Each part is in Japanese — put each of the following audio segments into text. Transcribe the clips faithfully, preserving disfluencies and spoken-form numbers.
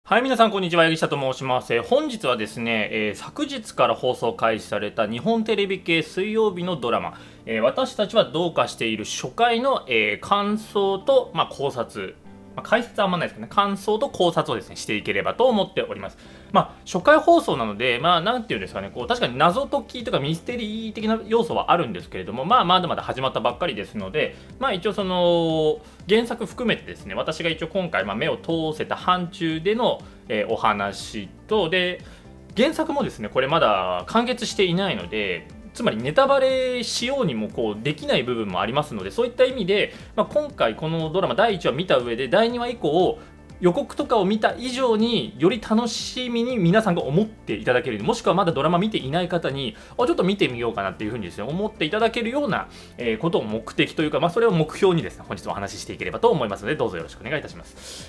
はい、皆さん、こんにちは。柳下と申します。えー本日はですね、えー昨日から放送開始された日本テレビ系水曜日のドラマ、えー私たちはどうかしている初回の、えー感想と、まあ、考察、まあ、解説はあんまないですけどね、感想と考察をですね、していければと思っております。まあ、初回放送なので、まあ、なんていうんですかね、こう、確かに謎解きとかミステリー的な要素はあるんですけれども、まあ、まだまだ始まったばっかりですので、まあ、一応その、原作含めてですね、私が一応今回、まあ、目を通せた範疇での、えーお話と、で、原作もですね、これまだ完結していないので、つまりネタバレしようにもこうできない部分もありますので、そういった意味で、まあ、今回このドラマだいいちわ見た上でだいにわ以降予告とかを見た以上により楽しみに皆さんが思っていただける、もしくはまだドラマ見ていない方にあちょっと見てみようかなっていうふうにですね思っていただけるような、えーことを目的というか、まあ、それを目標にですね本日お話ししていければと思いますので、どうぞよろしくお願いいたします。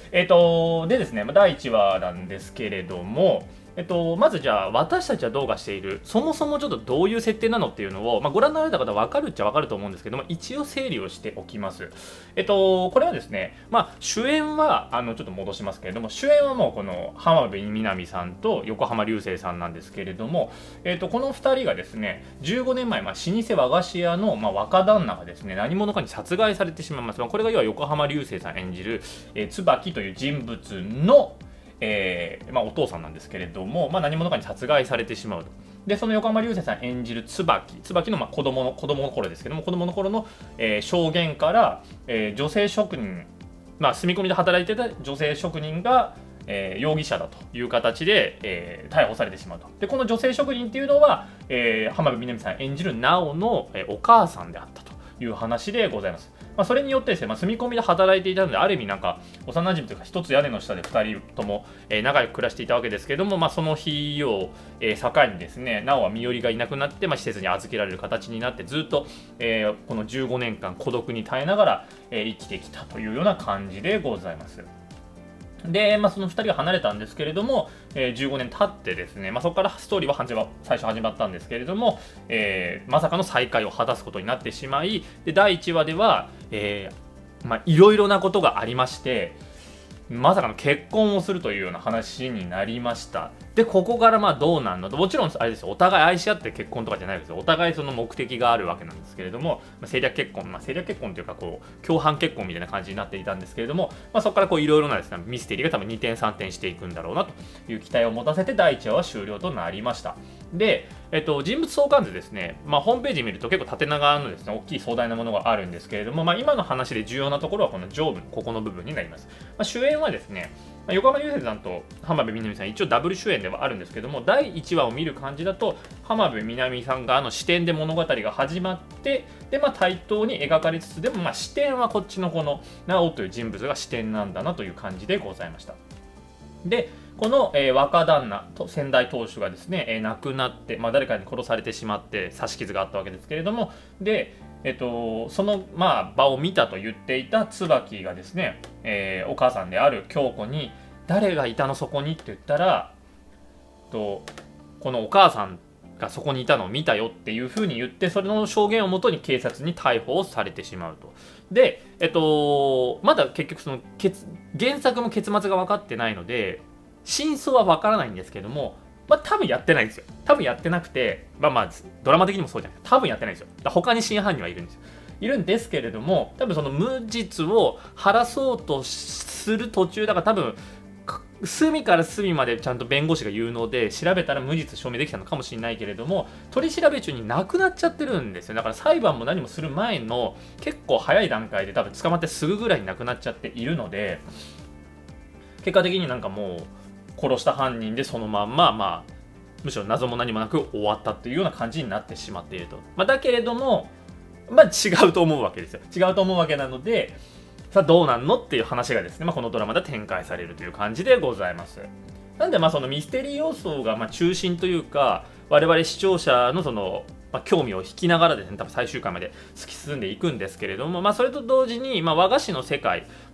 えっ、とでですね、まあだいいちわなんですけれども、えっと、まずじゃあ私たちはどうかしている、そもそもちょっとどういう設定なのっていうのを、まあ、ご覧になられた方は分かるっちゃ分かると思うんですけども、一応整理をしておきます。えっと、これはですね、まあ、主演はあのちょっと戻しますけれども、主演はもうこの浜辺美波さんと横浜流星さんなんですけれども、えっと、このふたりがですねじゅうごねんまえ、まあ、老舗和菓子屋の、まあ、若旦那がですね何者かに殺害されてしまいます。まあ、これが要は横浜流星さん演じる、えー、椿という人物のえーまあ、お父さんなんですけれども、まあ、何者かに殺害されてしまうと。でその横浜流星さん演じる椿椿のまあ子供の子供の頃ですけども、子供の頃の、えー証言から、えー女性職人、まあ、住み込みで働いてた女性職人が、えー容疑者だという形で、えー逮捕されてしまうと。でこの女性職人っていうのは、えー浜辺美波さん演じる直の、えーお母さんであったという話でございます。まあ、それによってですね、まあ、住み込みで働いていたので、ある意味なんか幼馴染というか一つ屋根の下でふたりとも、えー仲良く暮らしていたわけですけれども、まあ、その日を、えー境にですね、直は身寄りがいなくなって、まあ、施設に預けられる形になってずっと、えーこのじゅうごねんかん孤独に耐えながら、えー生きてきたというような感じでございます。で、まあ、そのふたりが離れたんですけれども、えーじゅうごねん経ってですね、まあ、そこからストーリーは始ま最初始まったんですけれども、えーまさかの再会を果たすことになってしまい、でだいいちわでは、えーまあ、いろいろなことがありまして、まさかの結婚をするというような話になりました。で、ここからまあどうなんのと、もちろんあれですよ、お互い愛し合って結婚とかじゃないですよ。お互いその目的があるわけなんですけれども、まあ、政略結婚、まあ、政略結婚というかこう共犯結婚みたいな感じになっていたんですけれども、まあ、そこからこういろいろなですねミステリーが多分にてんさんてんしていくんだろうなという期待を持たせてだいいちわは終了となりました。で、えっと、人物相関図ですね、まあ、ホームページ見ると結構縦長のですね大きい壮大なものがあるんですけれども、まあ、今の話で重要なところはこの上部のここの部分になります。まあ、主演はですね、まあ横浜流星さんと浜辺美波さん一応ダブル主演ではあるんですけども、だいいちわを見る感じだと浜辺美波さん側の視点で物語が始まって、で、まあ、対等に描かれつつでも、まあ、視点はこっちのこの直という人物が視点なんだなという感じでございました。でこの、えー若旦那と先代当主がですね、えー亡くなって、まあ、誰かに殺されてしまって刺し傷があったわけですけれども、で、えっと、その、まあ、場を見たと言っていた椿がですね、えーお母さんである京子に誰がいたのそこにって言ったら、とこのお母さんがそこにいたのを見たよっていうふうに言って、それの証言をもとに警察に逮捕をされてしまうと。で、えっと、まだ結局その結原作も結末が分かってないので真相は分からないんですけども、まあ多分やってないんですよ。多分やってなくて、まあまあドラマ的にもそうじゃないですか。多分やってないんですよ。だから他に真犯人はいるんですよ。いるんですけれども、多分その無実を晴らそうとする途中だから、多分隅から隅までちゃんと弁護士が有能で調べたら無実証明できたのかもしれないけれども、取り調べ中に亡くなっちゃってるんですよ。だから裁判も何もする前の結構早い段階で多分捕まってすぐぐらいに亡くなっちゃっているので、結果的になんかもう殺した犯人でそのまんま、まあむしろ謎も何もなく終わったというような感じになってしまっていると。まあ、だけれども、まあ違うと思うわけですよ。違うと思うわけなので、さあどうなんのっていう話がですね、まあ、このドラマで展開されるという感じでございます。なんでまあそのミステリー要素がまあ中心というか、我々視聴者のその、まあ、興味を引きながらですね、多分最終回まで突き進んでいくんですけれども、まあ、それと同時に、まあ、和菓子の世界、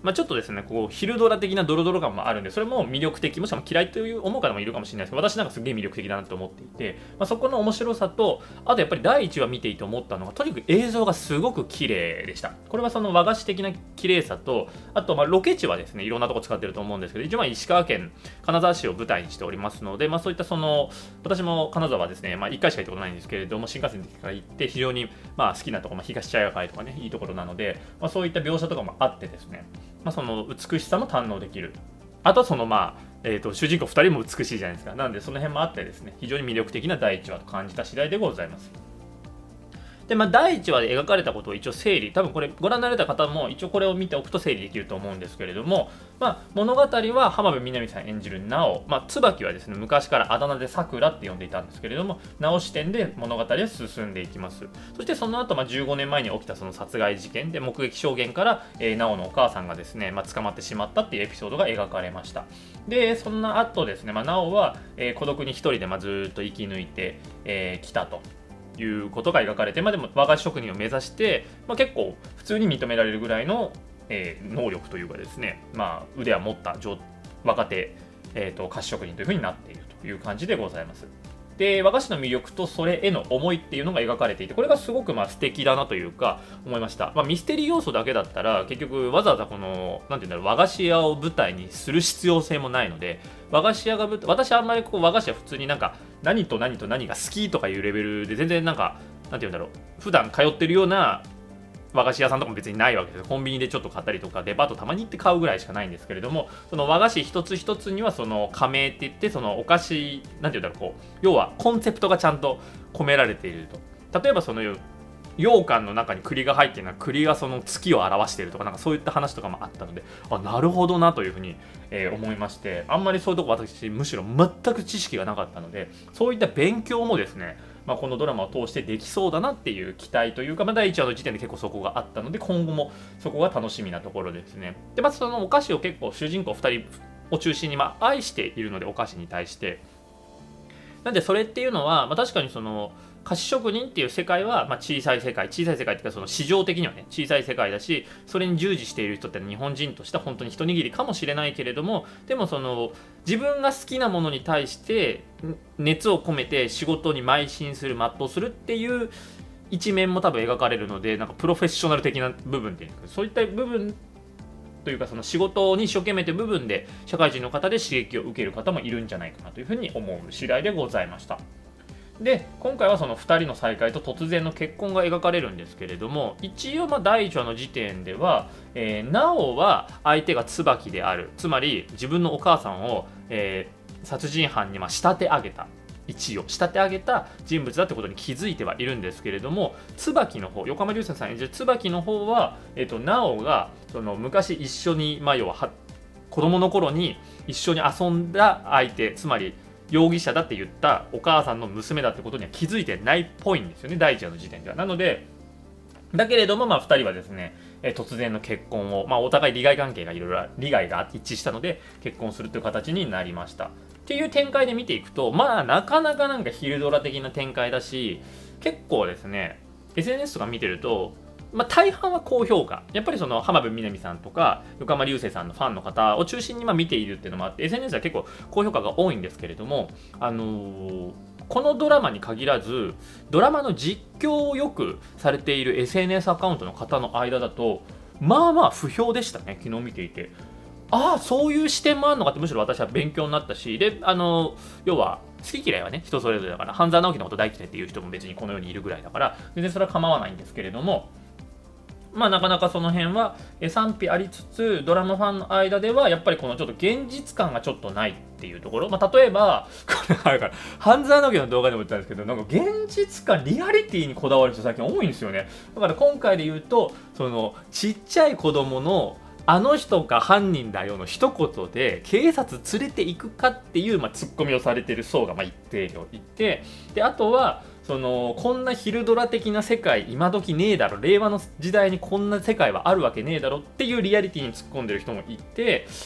まあ、ちょっとですね、こう昼ドラ的なドロドロ感もあるんで、それも魅力的、もしくは嫌いという思う方もいるかもしれないですけど、私なんかすげえ魅力的だなと思っていて、まあ、そこの面白さと、あとやっぱりだいいちわ見ていて思ったのが、とにかく映像がすごく綺麗でした。これはその和菓子的な綺麗さと、あとまあロケ地はですね、いろんなとこ使ってると思うんですけど、一応まあ石川県金沢市を舞台にしておりますので、まあ、そういったその、私も金沢はですね、まあ、いっかいしか行ったことないんですけれども、新幹線でから行って、非常にまあ好きなところ、まあ、東茶屋街とかね、いいところなので、まあ、そういった描写とかもあってですね、まあ、その美しさも堪能できる。あとはそのまあ、えー、と主人公ふたりも美しいじゃないですか。なのでその辺もあってですね、非常に魅力的なだいいちわと感じた次第でございます。で、まあ、だいいちわで描かれたことを一応整理、多分これご覧になられた方も一応これを見ておくと整理できると思うんですけれども、まあ、物語は浜辺美波さん演じる直、まあ、椿はですね、昔からあだ名でさくらって呼んでいたんですけれども、直視点で物語は進んでいきます。そしてその後、まあ、じゅうごねんまえに起きたその殺害事件で目撃証言から、えー、直のお母さんがですね、まあ、捕まってしまったっていうエピソードが描かれました。で、そんな後ですね、まあ、直は、えー、孤独に一人でまあずっと生き抜いてき、えー、たと。いうことが描かれて、まあ、でも和菓子職人を目指して、まあ、結構普通に認められるぐらいの、えー、能力というかですね、まあ、腕は持った若手、えー、と菓子職人というふうになっているという感じでございます。で、和菓子の魅力とそれへの思いっていうのが描かれていて、これがすごくまあ素敵だなというか思いました。まあ、ミステリー要素だけだったら結局わざわざこのなんていうんだろう、和菓子屋を舞台にする必要性もないので、和菓子屋が舞台、私はあんまりこう和菓子は普通になんか何と何と何が好きとかいうレベルで全然なんかなんていうんだろう、普段通ってるような和菓子屋さんとかも別にないわけです。コンビニでちょっと買ったりとかデパートたまに行って買うぐらいしかないんですけれども、その和菓子一つ一つにはその加盟って言って、そのお菓子なんていうんだろう、こう要はコンセプトがちゃんと込められていると。例えばその羊羹の中に栗が入っているのは栗がその月を表しているとか、なんかそういった話とかもあったので、あ、なるほどなというふうに、えー、思いまして、あんまりそういうとこ私むしろ全く知識がなかったので、そういった勉強もですね、まあ、このドラマを通してできそうだなっていう期待というか、まあ、だいいちわの時点で結構そこがあったので、今後もそこが楽しみなところですね。で、まずそのお菓子を結構主人公ふたりを中心にまあ愛しているので、お菓子に対して。なんでそれっていうのは、まあ、確かにその菓子職人っていう世界はまあ小さい世界、小さい世界っていうかその市場的にはね小さい世界だし、それに従事している人って日本人としては本当に一握りかもしれないけれども、でもその自分が好きなものに対して熱を込めて仕事に邁進する、全うするっていう一面も多分描かれるので、なんかプロフェッショナル的な部分っていうか、そういった部分というか、その仕事に一生懸命という部分で社会人の方で刺激を受ける方もいるんじゃないかなというふうに思う次第でございました。で、今回はそのふたりの再会と突然の結婚が描かれるんですけれども、一応まあだいいちわの時点では、えー、直は相手が椿である、つまり自分のお母さんを、えー、殺人犯にまあ仕立て上げた、一応仕立て上げた人物だってことに気づいてはいるんですけれども、椿の方、横浜流星さん演じる椿の方は、えー、と直がその昔一緒に、まあ、要はは子供の頃に一緒に遊んだ相手、つまり容疑者だって言ったお母さんの娘だってことには気づいてないっぽいんですよね、だいいちわの時点では。なので、だけれども、まあ、ふたりはですね、えー、突然の結婚を、まあ、お互い利害関係がいろいろ利害が一致したので結婚するという形になりましたっていう展開で見ていくと、まあなかなかなんか昼ドラ的な展開だし、結構ですね エスエヌエス とか見てると、まあ、大半は高評価、やっぱりその浜辺美波さんとか横浜流星さんのファンの方を中心にまあ見ているっていうのもあって、 エスエヌエス は結構高評価が多いんですけれども、あのー、このドラマに限らずドラマの実況をよくされている エスエヌエス アカウントの方の間だと、まあまあ不評でしたね、昨日見ていて。ああ、そういう視点もあるのかって、むしろ私は勉強になったし、で、あの要は好き嫌いはね人それぞれだから、半沢直樹のこと大嫌いっていう人も別にこの世にいるぐらいだから、全然それは構わないんですけれども、まあなかなかその辺は賛否ありつつ、ドラマファンの間ではやっぱりこのちょっと現実感がちょっとないっていうところ、まあ、例えばこれあるから半沢直樹の動画でも言ったんですけど、なんか現実感、リアリティにこだわる人最近多いんですよね。だから今回で言うと、そのちっちゃい子供のあの人が犯人だよの一言で警察連れて行くかっていう、まあ、ツッコミをされてる層がまあ一定量いて、であとはそのこんな昼ドラ的な世界今時ねえだろ、令和の時代にこんな世界はあるわけねえだろっていうリアリティに突っ込んでる人もいて、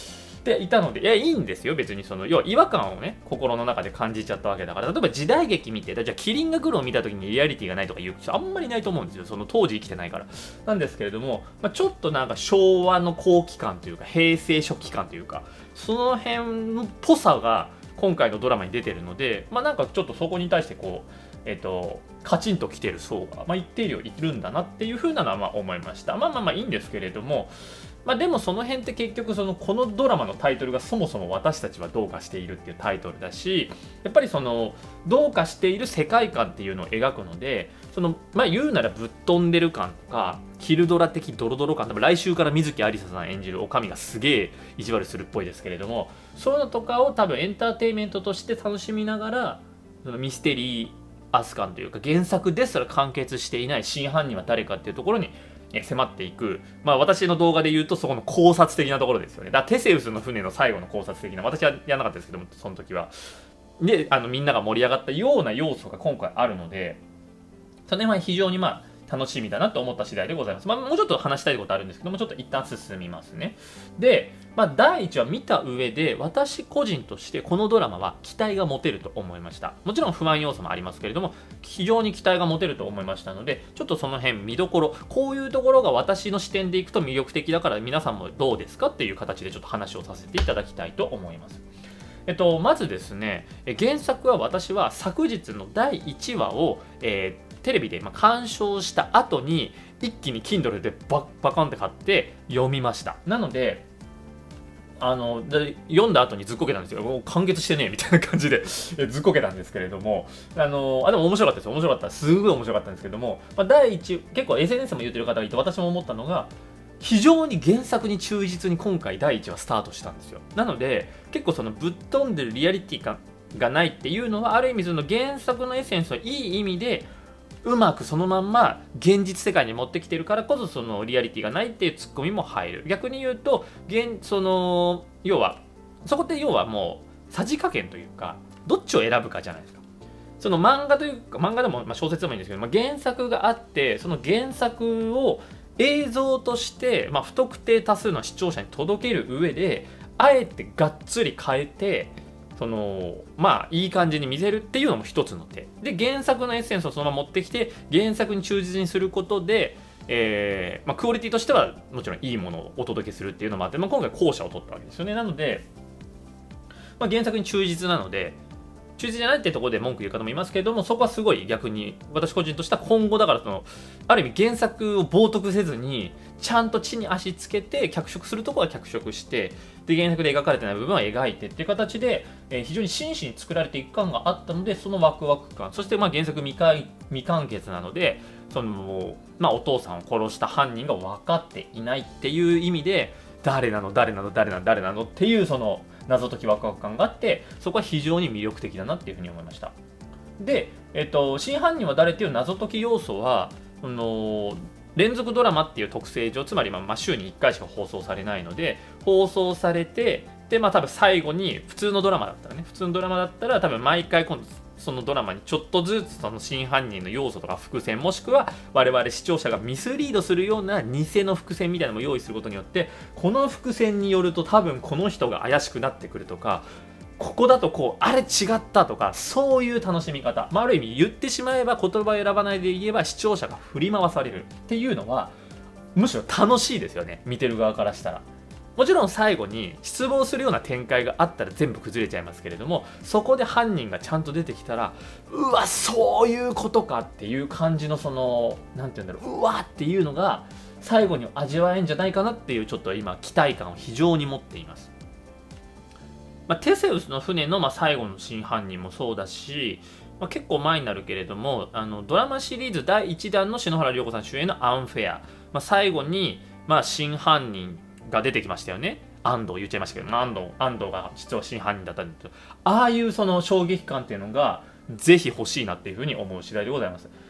ていたので、いや、いいんですよ、別にその、要は違和感をね、心の中で感じちゃったわけだから、例えば時代劇見て、じゃあ、キリンが来るを見た時にリアリティがないとか言う人、あんまりないと思うんですよ、その当時生きてないから。なんですけれども、まあ、ちょっとなんか昭和の後期感というか、平成初期感というか、その辺のっぽさが今回のドラマに出てるので、まあ、なんかちょっとそこに対してこう、えっと、カチンと来てる層が、まあ、一定量いるんだなっていう風なのはまあ思いました。まあまあまあいいんですけれども、まあ、でもその辺って結局そのこのドラマのタイトルがそもそも私たちはどうかしているっていうタイトルだし、やっぱりそのどうかしている世界観っていうのを描くので、そのまあ言うならぶっ飛んでる感とかキルドラ的ドロドロ感、多分来週から水木有沙さん演じる女将がすげえ意地悪するっぽいですけれども、そういうのとかを多分エンターテインメントとして楽しみながら、そのミステリーアスカンというか原作ですら完結していない真犯人は誰かっていうところに迫っていく、まあ私の動画で言うとそこの考察的なところですよね。だからテセウスの船の最後の考察的な、私はやらなかったですけども、その時は。で、あのみんなが盛り上がったような要素が今回あるので、その辺は非常にまあ楽しみだなと思った次第でございます。まあ、もうちょっと話したいことあるんですけども、ちょっと一旦進みますね。で、まあ、だいいちわ見た上で、私個人としてこのドラマは期待が持てると思いました。もちろん不安要素もありますけれども、非常に期待が持てると思いましたので、ちょっとその辺見どころ、こういうところが私の視点でいくと魅力的だから皆さんもどうですかっていう形でちょっと話をさせていただきたいと思います。えっと、まずですね、原作は私は昨日のだいいちわを、えーテレビでまあ鑑賞した後に一気に Kindle でバッバカンって買って読みました。なのであので読んだ後にずっこけたんですよ。もう完結してねえみたいな感じでずっこけたんですけれども、あのあでも面白かったですよ。面白かった。すごい面白かったんですけども、まあ、だいいち結構 エスエヌエス も言ってる方がいて、私も思ったのが非常に原作に忠実に今回だいいちわスタートしたんですよ。なので結構そのぶっ飛んでるリアリティ感がないっていうのは、ある意味その原作のエッセンスをいい意味でうまくそのまんま現実世界に持ってきてるからこそ、そのリアリティがないっていうツッコミも入る。逆に言うと現その要はそこって要はもうさじ加減というか、どっちを選ぶかじゃないですか。その漫画というか、漫画でも、まあ、小説でもいいんですけど、まあ、原作があって、その原作を映像として、まあ、不特定多数の視聴者に届ける上で、あえてがっつり変えて、そのまあいい感じに見せるっていうのも一つの手で、原作のエッセンスをそのまま持ってきて原作に忠実にすることで、えーまあ、クオリティとしてはもちろんいいものをお届けするっていうのもあって、まあ、今回後者を取ったわけですよね。なので、まあ、原作に忠実なので、忠実じゃないってところで文句言う方もいますけれども、そこはすごい逆に私個人としては今後だから、そのある意味原作を冒涜せずにちゃんと地に足つけて脚色するところは脚色して、で原作で描かれてない部分は描いてっていう形で、えー、非常に真摯に作られていく感があったので、そのワクワク感、そしてまあ原作未完未完結なので、そのまあ、お父さんを殺した犯人が分かっていないっていう意味で、誰なの誰なの誰なの誰なのっていうその謎解きワクワク感があって、そこは非常に魅力的だなっていうふうに思いました。で、えっと、真犯人は誰っていう謎解き要素は、あの連続ドラマっていう特性上、つまりまあ週にいっかいしか放送されないので、放送されて、でまあ多分最後に普通のドラマだったらね、普通のドラマだったら多分毎回今度そのドラマにちょっとずつその真犯人の要素とか伏線、もしくは我々視聴者がミスリードするような偽の伏線みたいなのも用意することによって、この伏線によると多分この人が怪しくなってくるとか、ここだとこうあれ違ったとか、そういう楽しみ方、まあ、ある意味言ってしまえば言葉を選ばないで言えば視聴者が振り回されるっていうのはむしろ楽しいですよね、見てる側からしたら。もちろん最後に失望するような展開があったら全部崩れちゃいますけれども、そこで犯人がちゃんと出てきたら、うわそういうことかっていう感じの、そのなんて言うんだろう、うわっていうのが最後に味わえんじゃないかなっていう、ちょっと今期待感を非常に持っています。まあ、テセウスの船のまあ最後の真犯人もそうだし、まあ、結構前になるけれども、あのドラマシリーズだいいちだんの篠原涼子さん主演の「アンフェア」、まあ、最後にまあ真犯人が出てきましたよね。安藤言っちゃいましたけど、安藤安藤が実は真犯人だったんですけど、ああいうその衝撃感っていうのがぜひ欲しいなっていうふうに思う次第でございます。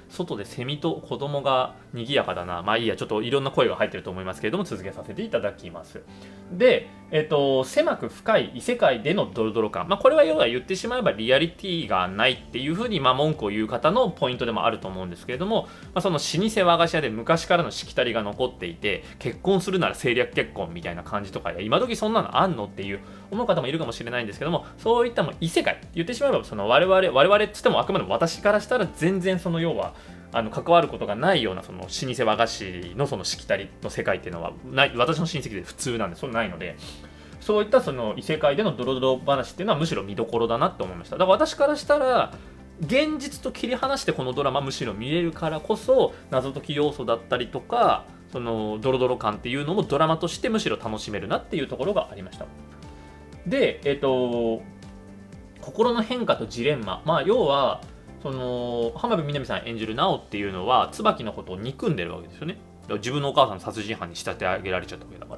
外でセミと子供が賑やかだな。まあいいや、ちょっといろんな声が入ってると思いますけれども、続けさせていただきます。で、えっと、狭く深い異世界でのドロドロ感。まあこれは要は言ってしまえばリアリティがないっていうふうに、まあ文句を言う方のポイントでもあると思うんですけれども、まあ、その老舗和菓子屋で昔からのしきたりが残っていて、結婚するなら政略結婚みたいな感じとか、今時そんなのあんのっていう思う方もいるかもしれないんですけども、そういったも異世界、言ってしまえばその我々、我々っつってもあくまでも私からしたら全然その要は、あの関わることがないようなその老舗和菓子のそのしきたりの世界っていうのはない、私の親戚で普通なんで、それないので、そういったその異世界でのドロドロ話っていうのはむしろ見どころだなって思いました。だから私からしたら、現実と切り離してこのドラマむしろ見れるからこそ、謎解き要素だったりとか、そのドロドロ感っていうのもドラマとしてむしろ楽しめるなっていうところがありました。で、えっと、心の変化とジレンマ。まあ要は、その浜辺美波さん演じる直っていうのは椿のことを憎んでるわけですよね。自分のお母さん殺人犯に仕立て上げられちゃったわけだから。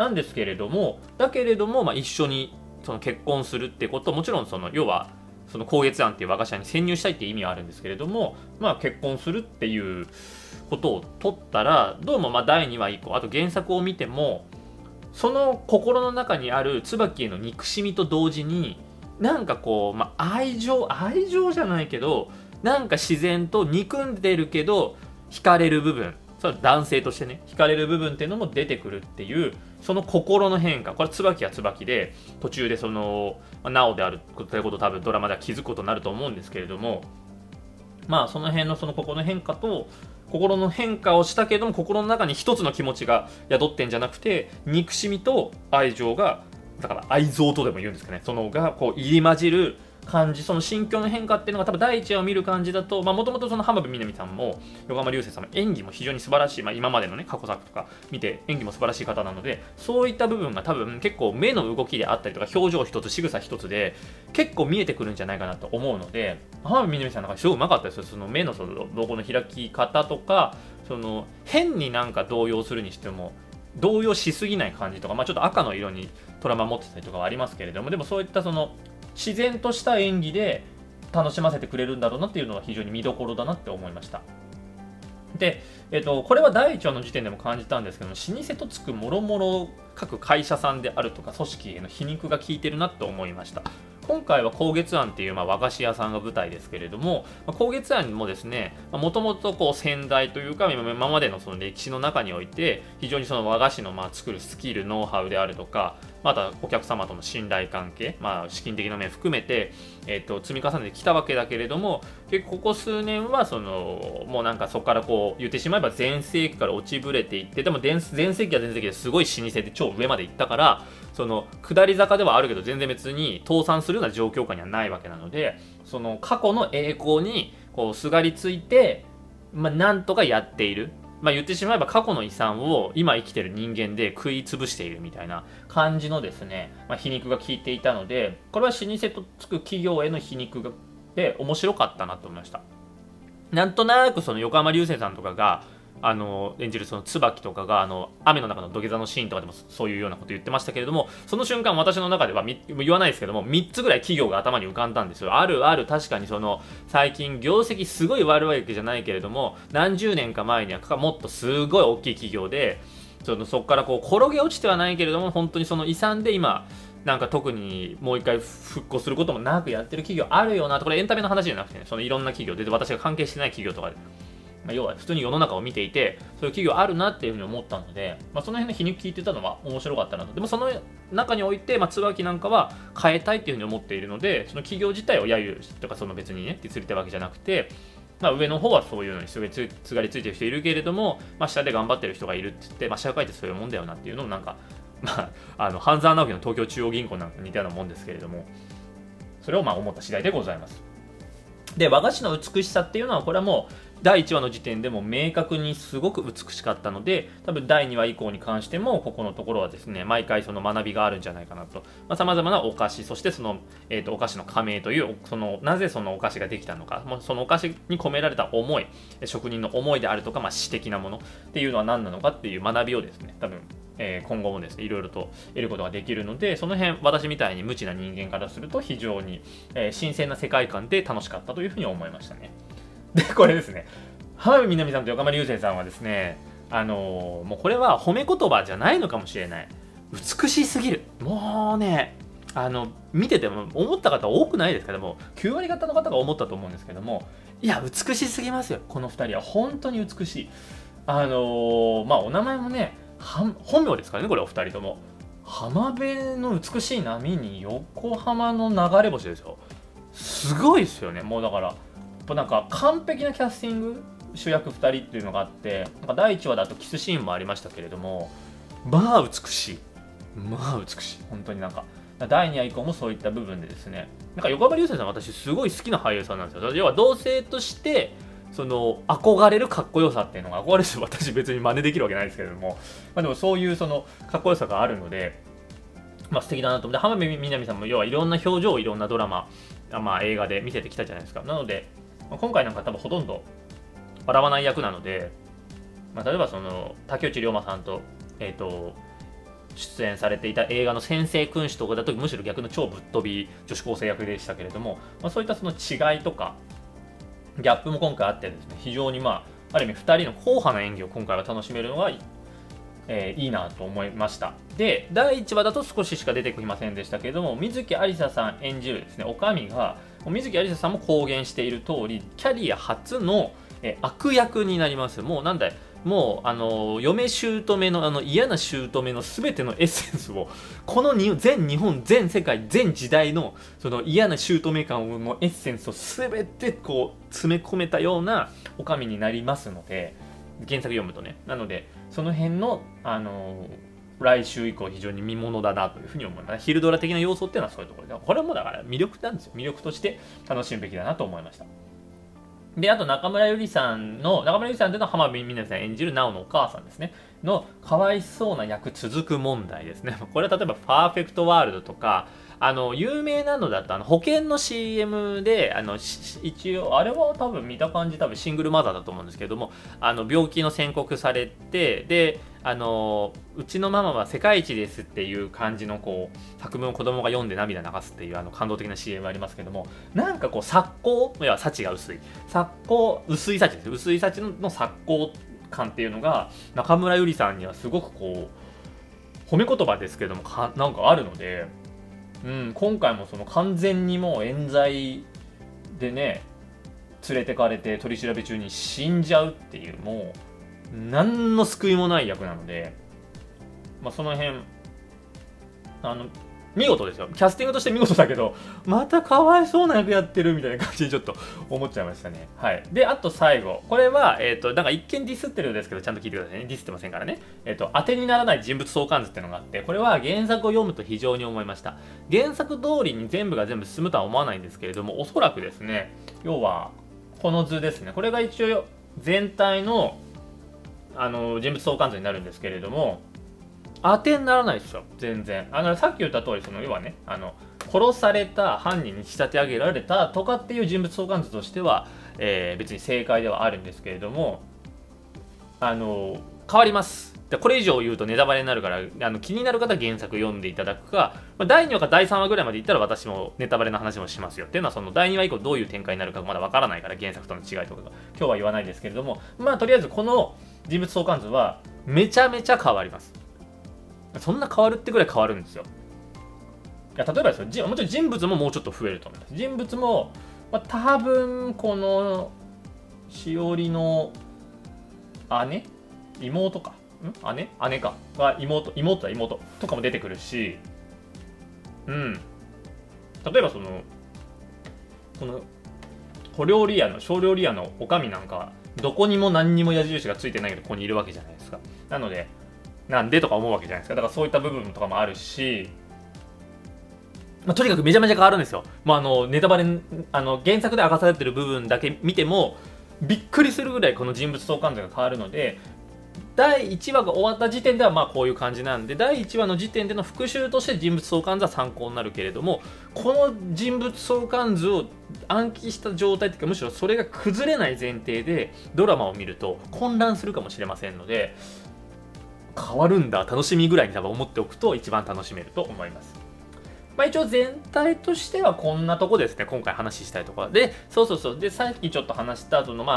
なんですけれども、だけれども、まあ、一緒にその結婚するってこと、もちろんその要はその光月庵っていう和菓子屋に潜入したいっていう意味はあるんですけれども、まあ、結婚するっていうことを取ったら、どうもまあだいにわ以降、あと原作を見ても、その心の中にある椿への憎しみと同時に、なんかこう、まあ、愛情、愛情じゃないけど、なんか自然と憎んでるけど、惹かれる部分、その男性としてね、惹かれる部分っていうのも出てくるっていう、その心の変化、これ椿は椿で、途中でその、まあ、直であるということを多分ドラマでは気づくことになると思うんですけれども、まあその辺のその心の変化と、心の変化をしたけれども、心の中に一つの気持ちが宿ってんじゃなくて、憎しみと愛情が、だから愛憎とでも言うんですかね、そのがこう入り混じる感じ、その心境の変化っていうのが多分第一話を見る感じだと、もともとその浜辺美波さんも横浜流星さんも演技も非常に素晴らしい、まあ、今までのね過去作とか見て演技も素晴らしい方なので、そういった部分が多分結構目の動きであったりとか表情一つ仕草一つで結構見えてくるんじゃないかなと思うので、浜辺美波さんなんかすごいうまかったですよ。その目のその動向の開き方とか、その変になんか動揺するにしても動揺しすぎない感じとか、まあ、ちょっと赤の色にトラウマ持ってたりとかはありますけれども、でもそういったその自然とした演技で楽しませてくれるんだろうなっていうのは非常に見どころだなって思いました。で、えっと、これはだいいちわの時点でも感じたんですけども、老舗とつくもろもろ各会社さんであるとか組織への皮肉が効いてるなって思いました。今回は光月庵っていうまあ和菓子屋さんが舞台ですけれども、まあ、光月庵もですね、もともと先代というか今までのその歴史の中において非常にその和菓子のまあ作るスキル、ノウハウであるとか、またお客様との信頼関係、まあ、資金的な面含めて、えー、と積み重ねてきたわけだけれども、結構ここ数年はそのもうなんかそこからこう言ってしまえば全盛期から落ちぶれていって、でも全盛期は全盛期ですごい老舗で超上まで行ったから、その下り坂ではあるけど全然別に倒産するような状況下にはないわけなので、その過去の栄光にこうすがりついて、まあ、なんとかやっている。まあ言ってしまえば過去の遺産を今生きてる人間で食い潰しているみたいな感じのですね、まあ、皮肉が効いていたので、これは老舗とつく企業への皮肉で面白かったなと思いました。なんとなくその横浜流星さんとかがあの演じるその椿とかがあの雨の中の土下座のシーンとかでもそういうようなこと言ってましたけれども、その瞬間私の中では言わないですけどもみっつぐらい企業が頭に浮かんだんですよ。あるある、確かにその最近業績すごい悪いわけじゃないけれども、何十年か前にはもっとすごい大きい企業で、そのそこからこう転げ落ちてはないけれども本当にその遺産で今なんか特にもう一回復興することもなくやってる企業あるよなと。これエンタメの話じゃなくてね、そのいろんな企業で私が関係してない企業とかで、まあ、要は普通に世の中を見ていてそういう企業あるなっていうふうに思ったので、まあ、その辺の皮肉聞いてたのは面白かったなと。でもその中において、まあ、椿なんかは変えたいっていうふうに思っているので、その企業自体を揶揄とかその別にねディスりたいわけじゃなくて、まあ、上の方はそういうのにすがりつがりついてる人いるけれども、まあ、下で頑張ってる人がいるって言って、まあ、社会ってそういうもんだよなっていうのもなんか、まあ、あの半沢直樹の東京中央銀行なんか似たようなもんですけれども、それをまあ思った次第でございます。で、和菓子の美しさっていうのはこれはもうだいいちわの時点でも明確にすごく美しかったので、多分だいにわ以降に関してもここのところはですね毎回その学びがあるんじゃないかなと。さまざ、まなお菓子、そしてその、えー、とお菓子の加盟というそのなぜそのお菓子ができたのか、そのお菓子に込められた思い、職人の思いであるとか、まあ、詩的なものっていうのは何なのかっていう学びをですね多分えー、今後もですねいろいろと得ることができるので、その辺私みたいに無知な人間からすると非常に、えー、新鮮な世界観で楽しかったというふうに思いましたね。でこれですね、 浜辺美波さんと横浜流星さんはですね、あのー、もうこれは褒め言葉じゃないのかもしれない。美しすぎる。もうね、あの見てても思った方多くないですけども、きゅうわり方の方が思ったと思うんですけども、いや美しすぎますよ。このふたりは本当に美しい。あのー、まあお名前もね、本名ですからね、これお二人とも。浜辺の美しい波に横浜の流れ星ですよ。すごいですよね。もうだからなんか完璧なキャスティング、主役ふたりっていうのがあって、なんかだいいちわだとキスシーンもありましたけれども、まあ美しい、まあ美しい、本当になんかだいにわ以降もそういった部分でですね、なんか横浜流星さん、私すごい好きな俳優さんなんですよ。要は同性としてその憧れるかっこよさっていうのが、憧れる、私別に真似できるわけないですけれども、まあ、でもそういうそのかっこよさがあるので、まあ、素敵だなと思って、浜辺美波さんも要はいろんな表情をいろんなドラマ、まあ、映画で見せてきたじゃないですか。なので、まあ、今回なんか多分ほとんど笑わない役なので、まあ、例えばその竹内涼真さんと、えーと出演されていた映画の先生君主とかだとむしろ逆の超ぶっ飛び女子高生役でしたけれども、まあ、そういったその違いとかギャップも今回あってですね、非常にまあある意味ふたりの硬派な演技を今回は楽しめるのが、えー、いいなと思いました。で、だいいちわだと少ししか出てきませんでしたけれども、水木有沙さん演じるですねおかみが、水木有沙さんも公言している通りキャリア初の、えー、悪役になります。もうなんだい、もうあの嫁姑のあの嫌な姑の全てのエッセンスを、この全日本全世界全時代のその嫌な姑感のエッセンスを全てこう詰め込めたようなおかみになりますので、原作読むとね。なのでその辺のあの来週以降非常に見ものだなというふうに思います。昼ドラ的な要素っていうのはそういうところで、これはもうだから魅力なんですよ。魅力として楽しむべきだなと思いました。で、あと中村ゆりさんの、中村ゆりさんというのは浜辺美波さん演じる直のお母さんですね。の、かわいそうな役続く問題ですね。これは例えば、パーフェクトワールドとか、あの、有名なのだと、あの、保険の シーエム で、あの、一応、あれは多分見た感じ、多分シングルマザーだと思うんですけれども、あの、病気の宣告されて、で、あの、うちのママは世界一ですっていう感じの、こう、作文を子供が読んで涙流すっていう、あの、感動的な シーエム がありますけども、なんかこう、錯光、いや、幸が薄い。錯光、薄い幸です。薄い幸の錯光感っていうのが、中村ゆりさんにはすごくこう、褒め言葉ですけども、かなんかあるので、うん、今回もその完全にもう冤罪でね連れてかれて取り調べ中に死んじゃうっていう、もう何の救いもない役なので、まあ、その辺あの見事ですよ。キャスティングとして見事だけど、またかわいそうな役やってるみたいな感じでちょっと思っちゃいましたね。はい。で、あと最後。これは、えっと、なんか一見ディスってるんですけど、ちゃんと聞いてくださいね。ディスってませんからね。えっと、当てにならない人物相関図っていうのがあって、これは原作を読むと非常に思いました。原作通りに全部が全部進むとは思わないんですけれども、おそらくですね、要は、この図ですね。これが一応全体の、あの、人物相関図になるんですけれども、当てにならないですよ、全然。あのさっき言った通り、その要はね、あの殺された、犯人に仕立て上げられたとかっていう人物相関図としては、えー、別に正解ではあるんですけれども、あの変わります。でこれ以上言うとネタバレになるから、あの気になる方は原作読んでいただくか、まあ、だいにわかだいさんわぐらいまでいったら私もネタバレの話もしますよ。っていうのは、そのだいにわ以降どういう展開になるかまだわからないから、原作との違いとかが今日は言わないですけれども、まあとりあえずこの人物相関図はめちゃめちゃ変わります。そんな変わるってぐらい変わるんですよ。いや例えばですよ、もちろん人物ももうちょっと増えると思います。人物も、まあ、多分このしおりの姉妹かん姉姉かが妹妹だ妹とかも出てくるし、うん例えばそのこの小料理屋の小料理屋のおかみなんかどこにも何にも矢印がついてないけどここにいるわけじゃないですか。なのでなんでとか思うわけじゃないですか。だからそういった部分とかもあるし、まあ、とにかくめちゃめちゃ変わるんですよ。まあ、あのネタバレあの原作で明かされてる部分だけ見てもびっくりするぐらいこの人物相関図が変わるので、だいいちわが終わった時点ではまあこういう感じなんで、だいいちわの時点での復習として人物相関図は参考になるけれども、この人物相関図を暗記した状態というか、むしろそれが崩れない前提でドラマを見ると混乱するかもしれませんので、変わるんだ楽しみぐらいに多分思っておくと一番楽しめると思います。まあ、一応全体としてはこんなとこですね。今回話したいところで、そうそうそうでさっきちょっと話した後のまあ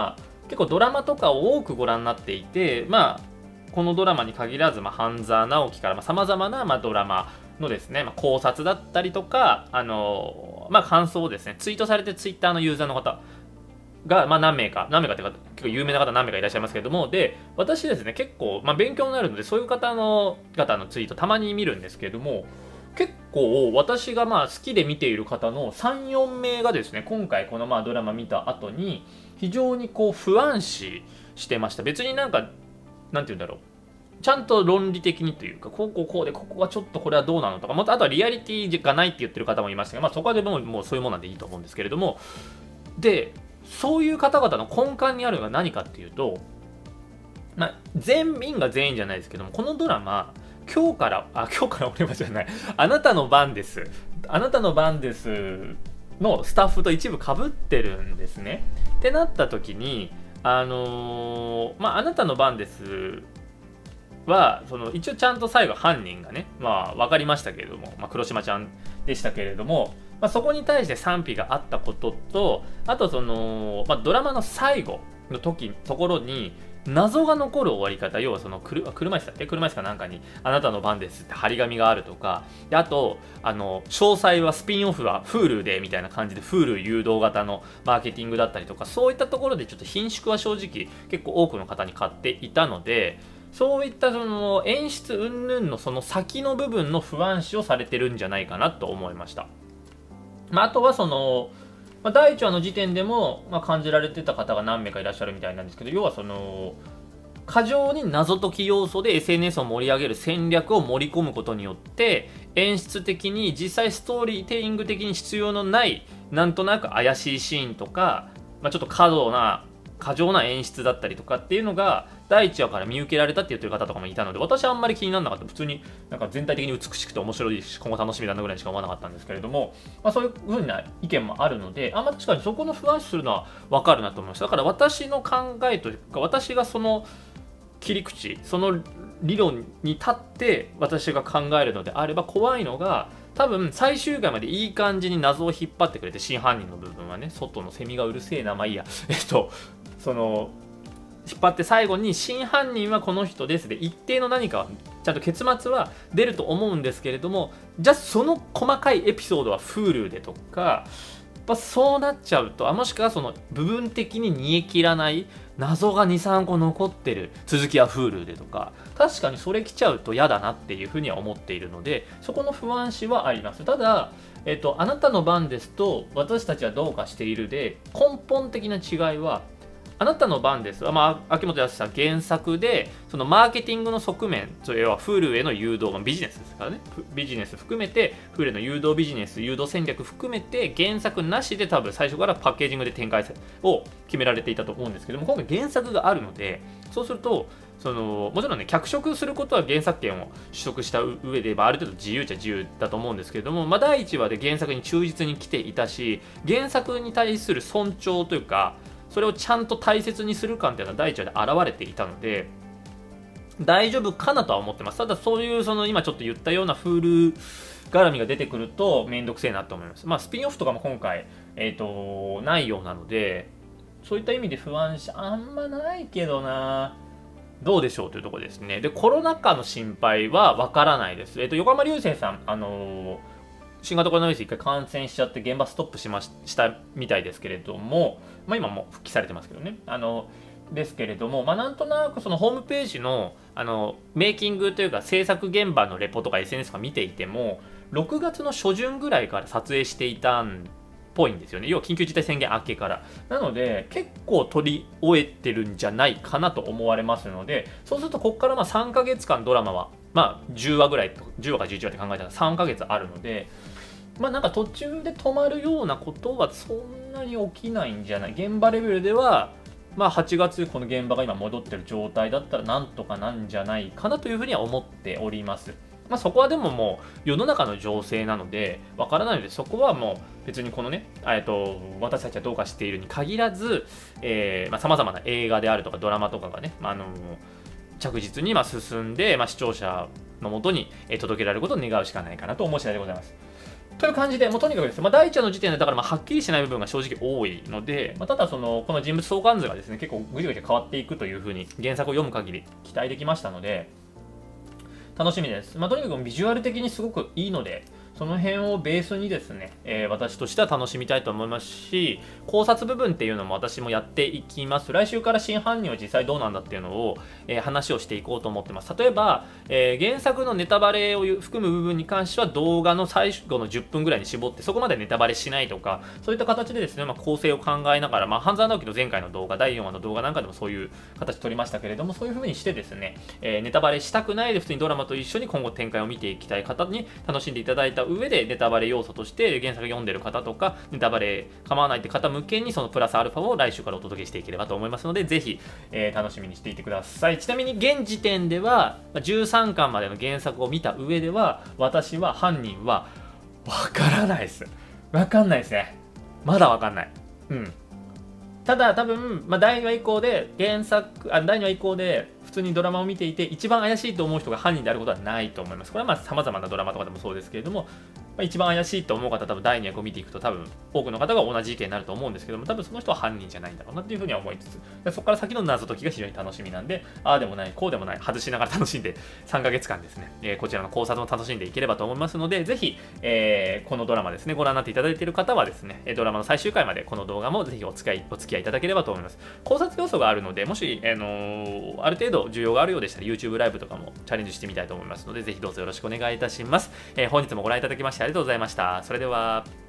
結構ドラマとかを多くご覧になっていて、まあこのドラマに限らず、まあ、半沢直樹からさまざ、まな、まあ、ドラマのですね、まあ、考察だったりとか、あのー、まあ、感想をですね、ツイートされてツイッターのユーザーの方が、まあ、何名か、何名かというか、結構有名な方何名かいらっしゃいますけれども、で、私ですね、結構、まあ、勉強になるので、そういう方の方のツイートたまに見るんですけれども、結構私がまあ好きで見ている方のさん、よんめいがですね、今回このまあドラマ見た後に、非常にこう不安視してました。別になんか、なんて言うんだろう。ちゃんと論理的にというか、こうこうこうで、ここがちょっとこれはどうなのとか、またあとはリアリティがないって言ってる方もいましたが、まあそこはでももうそういうものなんでいいと思うんですけれども、で、そういう方々の根幹にあるのが何かっていうと、まあ、全員が全員じゃないですけども、このドラマ、今日から、あ、今日から俺はじゃない、あなたの番です。あなたの番ですのスタッフと一部被ってるんですね。ってなった時に、あのー、まあ、あなたの番ですは、その一応ちゃんと最後犯人がね、まあ分かりましたけれども、まあ、黒島ちゃんでしたけれども、まあ、そこに対して賛否があったことと、あとその、まあ、ドラマの最後の時、ところに、謎が残る終わり方、要はその車車椅子だっけ車椅子かなんかにあなたの番ですって張り紙があるとか、であとあの詳細はスピンオフは Hulu でみたいな感じで Hulu 誘導型のマーケティングだったりとか、そういったところでちょっと品縮は正直結構多くの方に買っていたので、そういったその演出云々のその先の部分の不安視をされてるんじゃないかなと思いました。まあ、あとはそのまあ、だいいちわの時点でも、まあ、感じられてた方が何名かいらっしゃるみたいなんですけど、要はその過剰に謎解き要素で エスエヌエス を盛り上げる戦略を盛り込むことによって演出的に実際ストーリーテイング的に必要のないなんとなく怪しいシーンとか、まあ、ちょっと過度な過剰な演出だったりとかっていうのがだいいちわから見受けられたって言ってる方とかもいたので、私はあんまり気にならなかった。普通になんか全体的に美しくて面白いし今後楽しみだなぐらいしか思わなかったんですけれども、まあ、そういう風な意見もあるので、あんま確かにそこの不安視するのは分かるなと思いました。だから私の考えというか、私がその切り口、その理論に立って私が考えるのであれば、怖いのが多分最終回までいい感じに謎を引っ張ってくれて、真犯人の部分はね、外のセミがうるせえな、まあいいや、えっとその引っ張って最後に真犯人はこの人ですで一定の何かちゃんと結末は出ると思うんですけれども、じゃあその細かいエピソードは Hulu でとか、やっぱそうなっちゃうと、あもしくはその部分的に煮え切らない謎がに、さんこ残ってる続きは Hulu でとか、確かにそれ来ちゃうと嫌だなっていうふうには思っているので、そこの不安視はあります。ただ、えっと、あなたの番ですと私たちはどうかしているで根本的な違いは、あなたの番ですは、まあ、秋元康さん原作でそのマーケティングの側面、それは Hulu への誘導がビジネスですからね、ビジネス含めて Hulu への誘導ビジネス誘導戦略含めて原作なしで多分最初からパッケージングで展開を決められていたと思うんですけども、今回原作があるので、そうするとそのもちろんね脚色することは原作権を取得した上で、まあ、ある程度自由っちゃ自由だと思うんですけれども、まあ、だいいちわで原作に忠実に来ていたし、原作に対する尊重というかそれをちゃんと大切にする感っていうのはだいいちわで現れていたので大丈夫かなとは思ってます。ただそういうその今ちょっと言ったような Hulu 絡みが出てくるとめんどくせえなと思います。まあスピンオフとかも今回、えーと、ないようなので、そういった意味で不安しあんまないけどな、どうでしょうというところですね。でコロナ禍の心配はわからないです。えっ、ー、と横浜流星さん、あのー新型コロナウイルスいっかい感染しちゃって現場ストップしまししたみたいですけれども、まあ、今も復帰されてますけどね、あのですけれども、まあ、なんとなくそのホームページのあのメイキングというか制作現場のレポとか エスエヌエス とか見ていてもろくがつの初旬ぐらいから撮影していたんっぽいんですよね。要は緊急事態宣言明けから。なので結構撮り終えてるんじゃないかなと思われますので、そうするとここからまあさんかげつかんドラマはまあじゅうわぐらい、じゅうわかじゅういちわって考えたらさんかげつあるので、まあなんか途中で止まるようなことはそんなに起きないんじゃない。現場レベルではまあはちがつこの現場が今戻ってる状態だったらなんとかなんじゃないかなというふうには思っております。まあそこはでももう世の中の情勢なのでわからないので、そこはもう別にこのね、えっと私たちはどうかしているに限らず、えー、まあ様々な映画であるとかドラマとかがね、まあ、あの着実にまあ進んで、まあ、視聴者のもとに届けられることを願うしかないかなと思う次第でございます。 という感じで、もうとにかくですね、まあ、だいいちわの時点でだからまあはっきりしない部分が正直多いので、まあ、ただそのこの人物相関図がですね結構ぐちぐち変わっていくというふうに原作を読む限り期待できましたので楽しみです。まあ、とにかくビジュアル的にすごくいいので、その辺をベースにですね、えー、私としては楽しみたいと思いますし、考察部分っていうのも私もやっていきます。来週から真犯人は実際どうなんだっていうのを、えー、話をしていこうと思ってます。例えば、えー、原作のネタバレを含む部分に関しては動画の最後のじゅっぷんぐらいに絞ってそこまでネタバレしないとか、そういった形でですね、まあ、構成を考えながら、まあ、半沢直樹の前回の動画、だいよんわの動画なんかでもそういう形取りましたけれども、そういう風にしてですね、えー、ネタバレしたくないで普通にドラマと一緒に今後展開を見ていきたい方に楽しんでいただいた上で、ネタバレ要素として原作読んでる方とかネタバレ構わないって方向けにそのプラスアルファを来週からお届けしていければと思いますので、ぜひ、えー、楽しみにしていてください。ちなみに現時点ではじゅうさんかんまでの原作を見た上では私は犯人はわからないです。わかんないですね。まだわかんない。うん。ただ多分、まあ、だいにわ以降で原作あだいにわ以降で普通にドラマを見ていて一番怪しいと思う人が犯人であることはないと思います。これはまあ様々なドラマとかでもそうですけれども、まあ、一番怪しいと思う方は多分だいにわを見ていくと多分多くの方が同じ意見になると思うんですけども、多分その人は犯人じゃないんだろうなっていうふうには思いつつ、そこから先の謎解きが非常に楽しみなんで、ああでもないこうでもない外しながら楽しんでさんかげつかんですね、えー、こちらの考察も楽しんでいければと思いますので、ぜひ、えー、このドラマですねご覧になっていただいている方はですねドラマの最終回までこの動画もぜひお付き合いお付き合いいただければと思います。考察要素があるので、もし、あのー、ある程度需要があるようでしたら YouTube ライブとかもチャレンジしてみたいと思いますので、ぜひどうぞよろしくお願いいたします。えー、本日もご覧いただきましてありがとうございました。それでは。